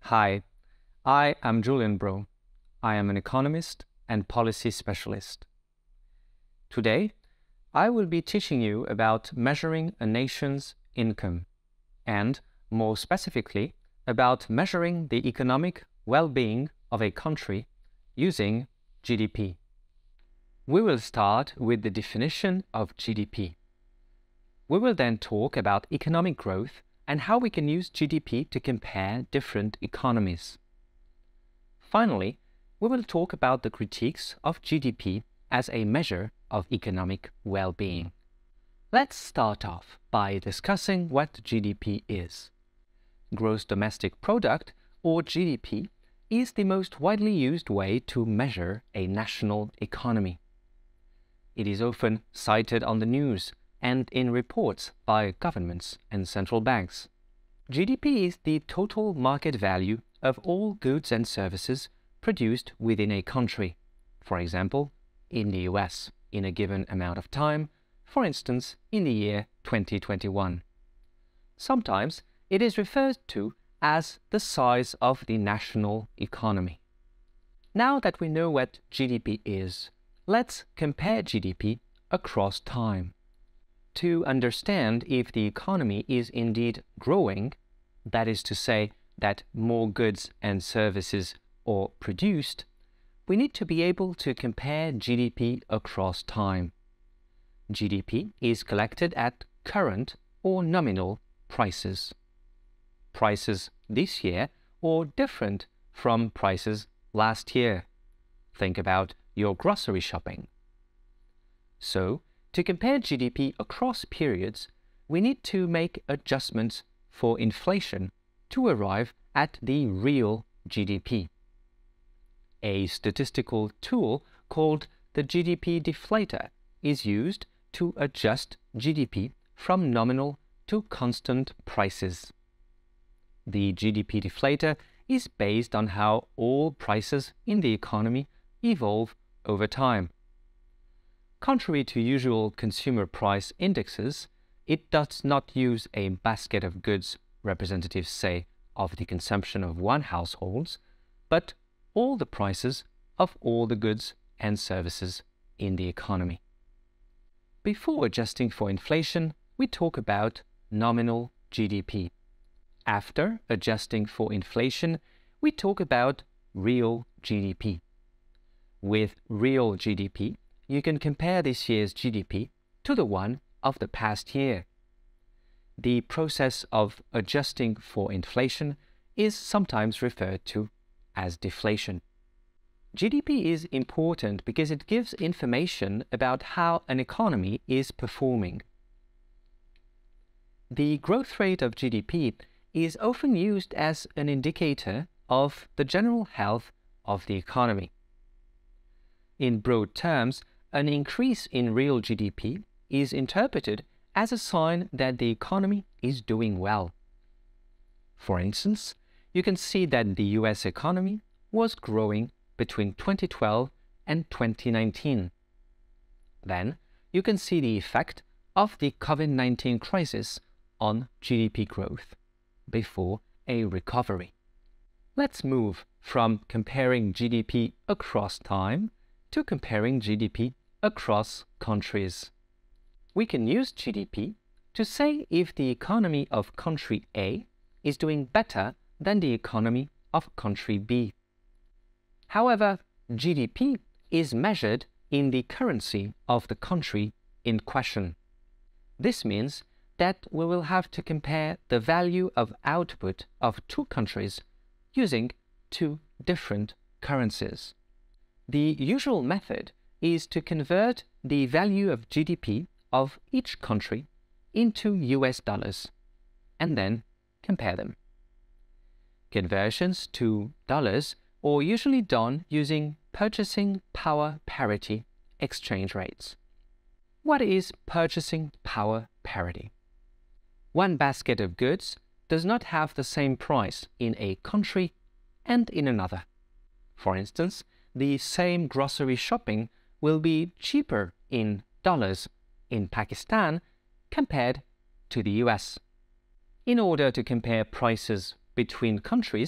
Hi, I am Julian Bro. I am an economist and policy specialist. Today, I will be teaching you about measuring a nation's income and, more specifically, about measuring the economic well-being of a country using GDP. We will start with the definition of GDP. We will then talk about economic growth and how we can use GDP to compare different economies. Finally, we will talk about the critiques of GDP as a measure of economic well-being. Let's start off by discussing what GDP is. Gross domestic product, or GDP, is the most widely used way to measure a national economy. It is often cited on the news and in reports by governments and central banks. GDP is the total market value of all goods and services produced within a country, for example, in the US, in a given amount of time, for instance, in the year 2021. Sometimes it is referred to as the size of the national economy. Now that we know what GDP is, let's compare GDP across time. To understand if the economy is indeed growing, that is to say, that more goods and services are produced, we need to be able to compare GDP across time. GDP is collected at current or nominal prices. Prices this year are different from prices last year. Think about your grocery shopping. So, to compare GDP across periods, we need to make adjustments for inflation to arrive at the real GDP. A statistical tool called the GDP deflator is used to adjust GDP from nominal to constant prices. The GDP deflator is based on how all prices in the economy evolve over time. Contrary to usual consumer price indexes, it does not use a basket of goods representative, say, of the consumption of one household, but all the prices of all the goods and services in the economy. Before adjusting for inflation, we talk about nominal GDP. After adjusting for inflation, we talk about real GDP. With real GDP, you can compare this year's GDP to the one of the past year. The process of adjusting for inflation is sometimes referred to as deflation. GDP is important because it gives information about how an economy is performing. The growth rate of GDP is often used as an indicator of the general health of the economy. In broad terms, an increase in real GDP is interpreted as a sign that the economy is doing well. For instance, you can see that the US economy was growing between 2012 and 2019. Then, you can see the effect of the COVID-19 crisis on GDP growth before a recovery. Let's move from comparing GDP across time to comparing GDP across countries. We can use GDP to say if the economy of country A is doing better than the economy of country B. However, GDP is measured in the currency of the country in question. This means that we will have to compare the value of output of two countries using two different currencies. The usual method is to convert the value of GDP of each country into US dollars and then compare them. Conversions to dollars are usually done using purchasing power parity exchange rates. What is purchasing power parity? One basket of goods does not have the same price in a country and in another. For instance, the same grocery shopping will be cheaper in dollars in Pakistan compared to the US. In order to compare prices between countries,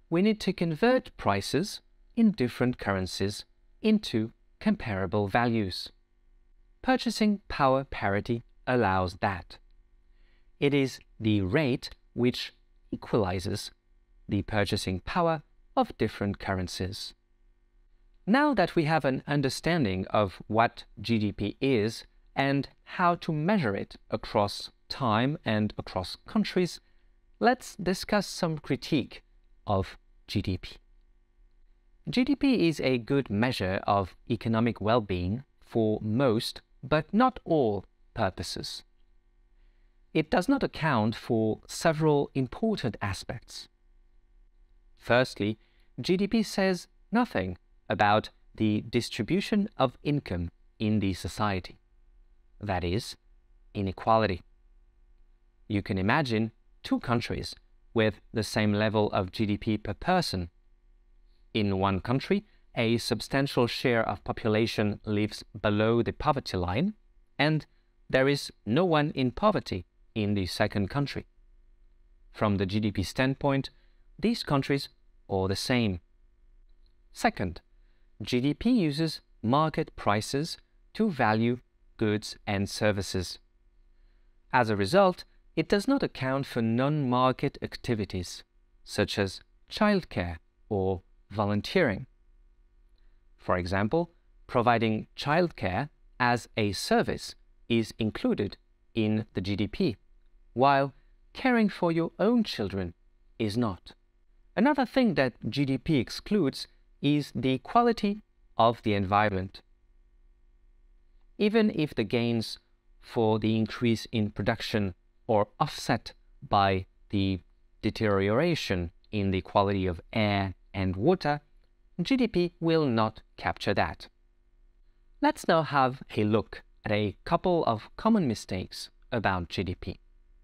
we need to convert prices in different currencies into comparable values. Purchasing power parity allows that. It is the rate which equalizes the purchasing power of different currencies. Now that we have an understanding of what GDP is and how to measure it across time and across countries, let's discuss some critique of GDP. GDP is a good measure of economic well-being for most, but not all, purposes. It does not account for several important aspects. Firstly, GDP says nothing about the distribution of income in the society, that is, inequality. You can imagine two countries with the same level of GDP per person. In one country, a substantial share of population lives below the poverty line, and there is no one in poverty in the second country. From the GDP standpoint, these countries are the same. Second, GDP uses market prices to value goods and services. As a result, it does not account for non-market activities, such as childcare or volunteering. For example, providing childcare as a service is included in the GDP, while caring for your own children is not. Another thing that GDP excludes is the quality of the environment. Even if the gains for the increase in production are offset by the deterioration in the quality of air and water, GDP will not capture that. Let's now have a look at a couple of common mistakes about GDP.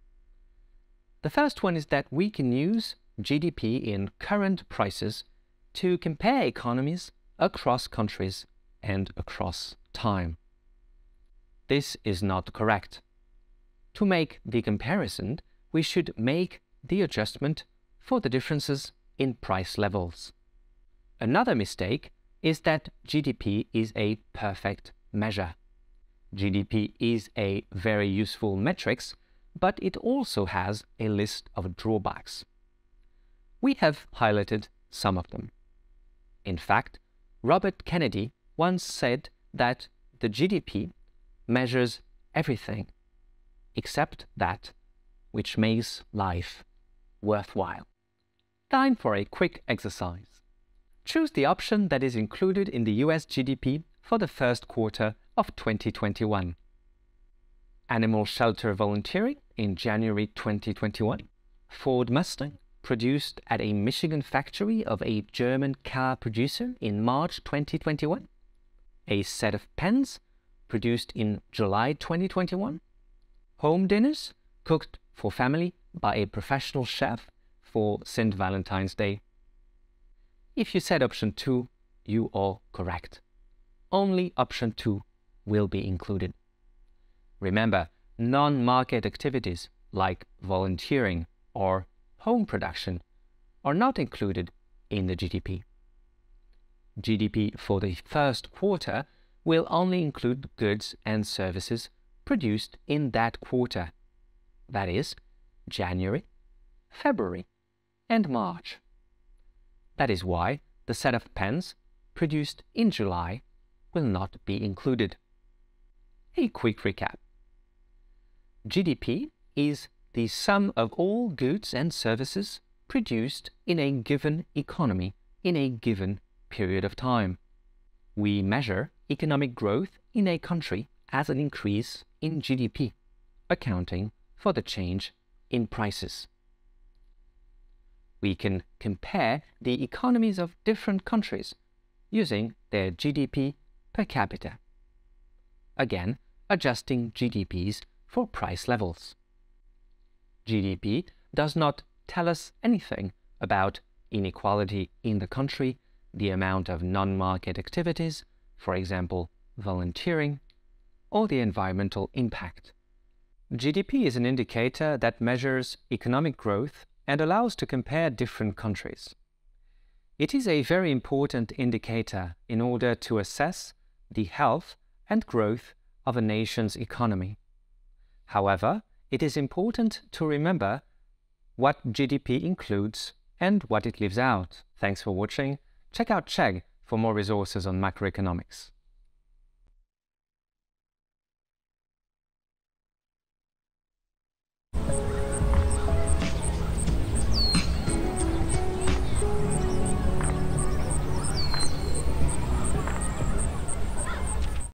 The first one is that we can use GDP in current prices to compare economies across countries and across time. This is not correct. To make the comparison, we should make the adjustment for the differences in price levels. Another mistake is that GDP is a perfect measure. GDP is a very useful metric, but it also has a list of drawbacks. We have highlighted some of them. In fact, Robert Kennedy once said that the GDP measures everything except that which makes life worthwhile. Time for a quick exercise. Choose the option that is included in the US GDP for the first quarter of 2021. Animal shelter volunteering in January 2021. Ford Mustang produced at a Michigan factory of a German car producer in March 2021. A set of pens produced in July 2021. Home dinners cooked for family by a professional chef for St. Valentine's Day. If you said option 2, you are correct. Only option 2 will be included. Remember, non-market activities like volunteering or home production are not included in the GDP. GDP for the first quarter will only include goods and services produced in that quarter, that is, January, February, and March. That is why the set of pens produced in July will not be included. A quick recap. GDP is the sum of all goods and services produced in a given economy in a given period of time. We measure economic growth in a country as an increase in GDP, accounting for the change in prices. We can compare the economies of different countries using their GDP per capita. Again, adjusting GDPs for price levels. GDP does not tell us anything about inequality in the country, the amount of non-market activities, for example, volunteering, or the environmental impact. GDP is an indicator that measures economic growth and allows to compare different countries. It is a very important indicator in order to assess the health and growth of a nation's economy. However, it is important to remember what GDP includes and what it leaves out. Thanks for watching. Check out Chegg for more resources on macroeconomics.